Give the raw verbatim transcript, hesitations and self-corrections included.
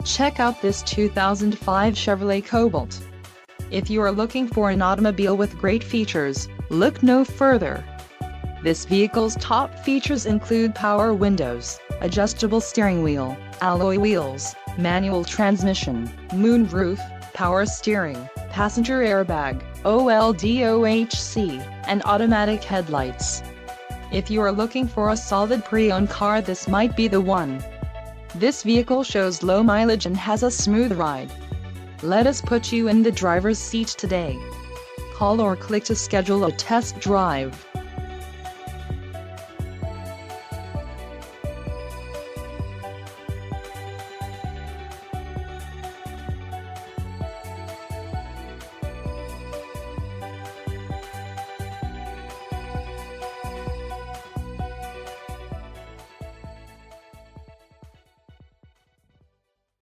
Check out this two thousand five Chevrolet Cobalt. If you are looking for an automobile with great features, look no further. This vehicle's top features include power windows, adjustable steering wheel, alloy wheels, manual transmission, moonroof, power steering, passenger airbag, O L D O H C, and automatic headlights. If you are looking for a solid pre-owned car, this might be the one. This vehicle shows low mileage and has a smooth ride. Let us put you in the driver's seat today. Call or click to schedule a test drive.